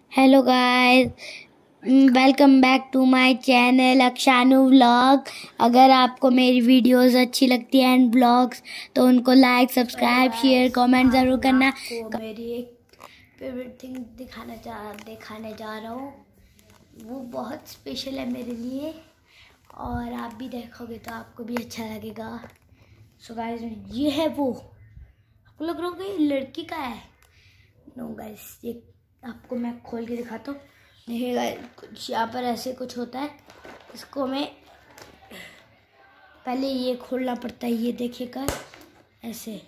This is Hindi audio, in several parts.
Hello guys, welcome back to my channel Akshanu vlog. अगर आपको मेरी वीडियोस अच्छी लगती हैं एंड ब्लॉग्स तो उनको लाइक, सब्सक्राइब, शेयर, कमेंट ज़रूर करना। मेरी एक फेवरेट थिंग दिखाने जा रहा हूँ। वो बहुत स्पेशल है मेरे लिए और आप भी देखोगे तो आपको भी अच्छा लगेगा। सो गाइस, ये है वो। आपको लग रहा होगा ये लड़की का है। नो गाइस, ये आपको मैं खोल के दिखाता हूँ। देखिए गाइस, कुछ यहाँ पर ऐसे कुछ होता है। इसको मैं पहले ये खोलना पड़ता है, ये देखिएगा ऐसे।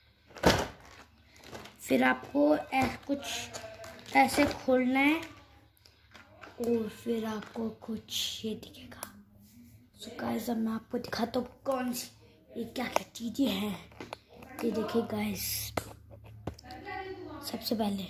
फिर आपको कुछ ऐसे खोलना है और फिर आपको कुछ ये दिखेगा। सो गाइस, अब मैं आपको दिखाता हूँ कौन सी ये क्या क्या चीज़ें हैं। ये देखिए गाइस, सबसे पहले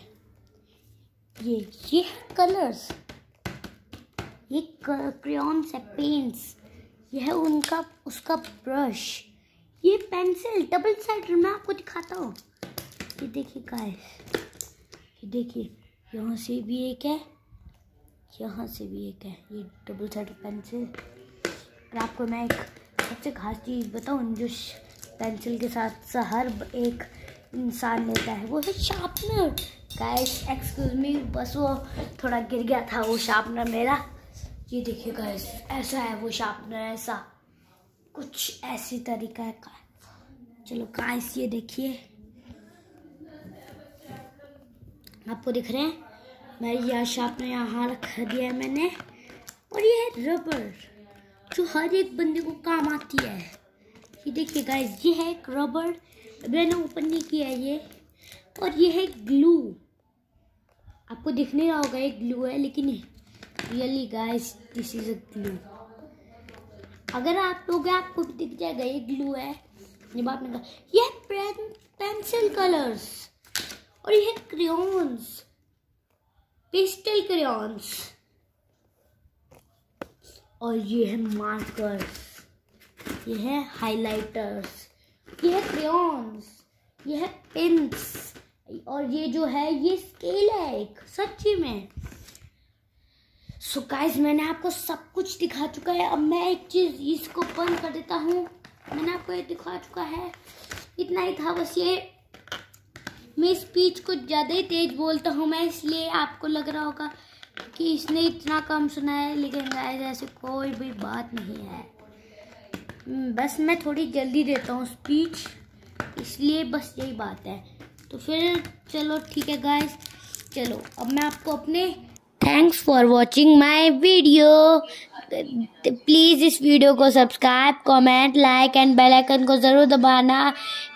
ये है कलर्स, ये क्रेयॉन्स है, पेंट्स, ये है उसका ब्रश, ये पेंसिल डबल साइडर। मैं आपको दिखाता हूँ। ये देखिए गाइस, ये देखिए, यहाँ से भी एक है, यहाँ से भी एक है। ये डबल साइडर पेंसिल। और आपको मैं एक सबसे खास चीज़ बताऊँ जो पेंसिल के साथ हर एक इंसान लेता है, वो है शार्पनर। गाइस एक्सक्यूज मी, बस वो थोड़ा गिर गया था वो शार्पनर मेरा। ये देखिए गाइस, ऐसा है वो शार्पनर, ऐसा कुछ ऐसी तरीका है। चलो गाइस, ये देखिए, आपको दिख रहे हैं। मैं यह शार्पनर यहाँ रख दिया है मैंने। और ये है रबर जो हर एक बंदे को काम आती है। ये देखिए गाइस, ये है एक रबर, मैंने ओपन नहीं किया है ये। और ये है ग्लू। आपको दिख नहीं रहा होगा ये ग्लू है, लेकिन really guys this is a glue. अगर आप लोग आपको भी दिख जाएगा ये ग्लू है। जब आपने कहा ये पेंसिल कलर्स, और ये है क्रेयॉन्स, पेस्टल क्रेयॉन्स, और ये है मार्कर्स, ये है हाइलाइटर्स, ये है क्रेयॉन्स, ये है पेन्स, और ये जो है ये स्केल है एक, सच्ची में। सो गाइस, मैंने आपको सब कुछ दिखा चुका है। अब मैं एक चीज़ इसको बंद कर देता हूँ। मैंने आपको ये दिखा चुका है, इतना ही था बस। ये मैं स्पीच कुछ ज़्यादा ही तेज बोलता हूँ मैं, इसलिए आपको लग रहा होगा कि इसने इतना कम सुना है, लेकिन गाइस ऐसे कोई भी बात नहीं है। बस मैं थोड़ी जल्दी देता हूँ स्पीच, इसलिए बस यही बात है। तो फिर चलो ठीक है गाइस, चलो अब मैं आपको अपने thanks for watching my video. Please इस वीडियो को subscribe, comment, like and bell icon को ज़रूर दबाना।